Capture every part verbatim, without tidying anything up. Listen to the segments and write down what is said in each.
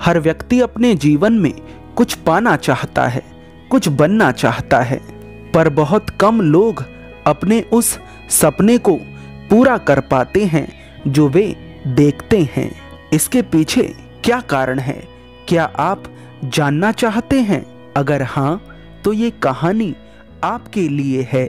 हर व्यक्ति अपने जीवन में कुछ पाना चाहता है, कुछ बनना चाहता है, पर बहुत कम लोग अपने उस सपने को पूरा कर पाते हैं जो वे देखते हैं। इसके पीछे क्या कारण है, क्या आप जानना चाहते हैं? अगर हाँ, तो ये कहानी आपके लिए है।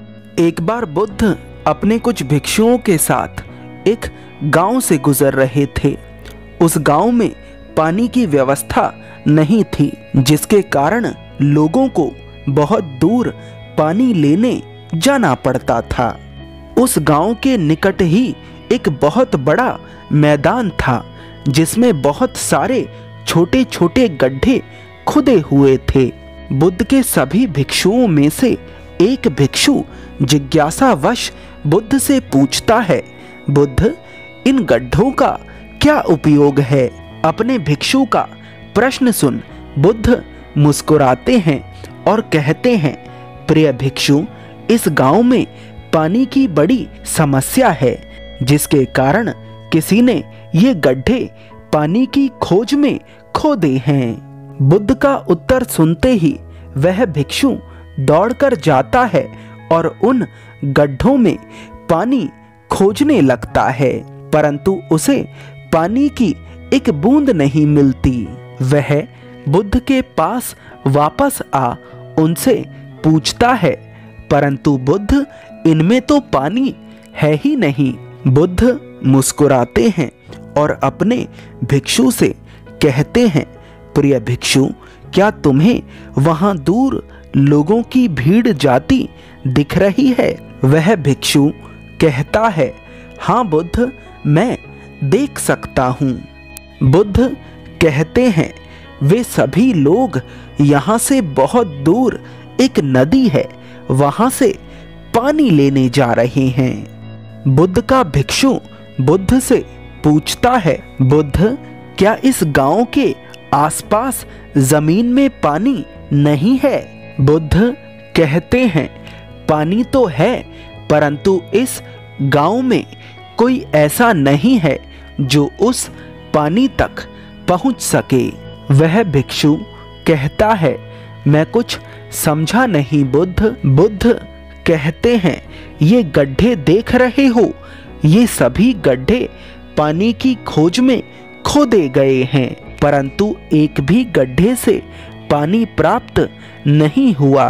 एक बार बुद्ध अपने कुछ भिक्षुओं के साथ एक गांव से गुजर रहे थे। उस गांव में पानी की व्यवस्था नहीं थी, जिसके कारण लोगों को बहुत दूर पानी लेने जाना पड़ता था। उस गांव के निकट ही एक बहुत बड़ा मैदान था, जिसमें बहुत सारे छोटे छोटे गड्ढे खुदे हुए थे। बुद्ध के सभी भिक्षुओं में से एक भिक्षु जिज्ञासावश बुद्ध से पूछता है, बुद्ध, इन गड्ढों का क्या उपयोग है? अपने भिक्षु का प्रश्न सुन बुद्ध मुस्कुराते हैं और कहते हैं, प्रिय भिक्षु, इस गांव में पानी की बड़ी समस्या है, जिसके कारण किसी ने ये गड्ढे पानी की खोज में खोदे हैं। बुद्ध का उत्तर सुनते ही वह भिक्षु दौड़कर जाता है और उन गड्ढों में पानी खोजने लगता है, परंतु उसे पानी की एक बूंद नहीं मिलती। वह बुद्ध के पास वापस आ उनसे पूछता है, परंतु बुद्ध, इनमें तो पानी है ही नहीं। बुद्ध मुस्कुराते हैं और अपने भिक्षु से कहते हैं, प्रिय भिक्षु, क्या तुम्हें वहां दूर लोगों की भीड़ जाती दिख रही है? वह भिक्षु कहता है, हाँ बुद्ध, मैं देख सकता हूँ। बुद्ध कहते हैं, वे सभी लोग यहाँ से बहुत दूर एक नदी है, वहां से पानी लेने जा रहे हैं। बुद्ध का भिक्षु बुद्ध से पूछता है, बुद्ध, क्या इस गांव के आसपास जमीन में पानी नहीं है? बुद्ध कहते हैं, पानी तो है, परंतु इस गांव में कोई ऐसा नहीं है जो उस पानी तक पहुंच सके। वह भिक्षु कहता है, मैं कुछ समझा नहीं बुद्ध। बुद्ध कहते हैं, ये गड्ढे देख रहे हो, ये सभी गड्ढे पानी की खोज में खोदे गए हैं, परंतु एक भी गड्ढे से पानी प्राप्त नहीं हुआ।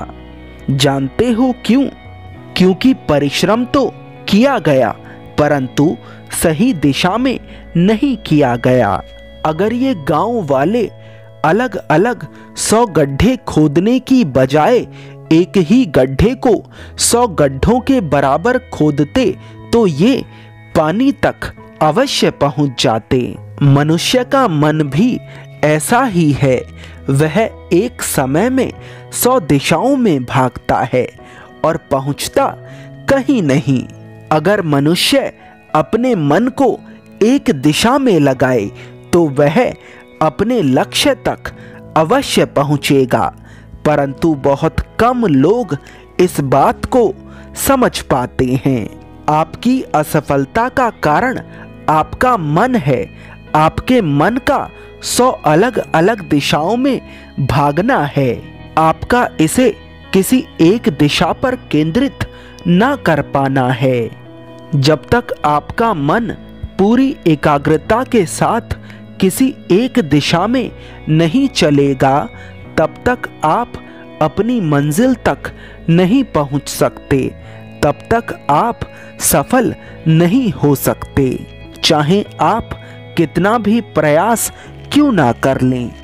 जानते हो क्यों? क्योंकि परिश्रम तो किया गया, परंतु सही दिशा में नहीं किया गया। अगर ये गांव वाले अलग अलग सौ गड्ढे खोदने की बजाय एक ही गड्ढे को सौ गड्ढों के बराबर खोदते तो ये पानी तक अवश्य पहुंच जाते। मनुष्य का मन भी ऐसा ही है, वह एक समय में सौ दिशाओं में भागता है और पहुंचता कहीं नहीं। अगर मनुष्य अपने मन को एक दिशा में लगाए तो वह अपने लक्ष्य तक अवश्य पहुंचेगा, परंतु बहुत कम लोग इस बात को समझ पाते हैं। आपकी असफलता का कारण आपका मन है। आपके मन का सौ अलग अलग दिशाओं में भागना है। आपका इसे किसी एक दिशा पर केंद्रित ना कर पाना है। जब तक आपका मन पूरी एकाग्रता के साथ किसी एक दिशा में नहीं चलेगा, तब तक आप अपनी मंजिल तक नहीं पहुंच सकते, तब तक आप सफल नहीं हो सकते, चाहे आप कितना भी प्रयास क्यों ना कर लें।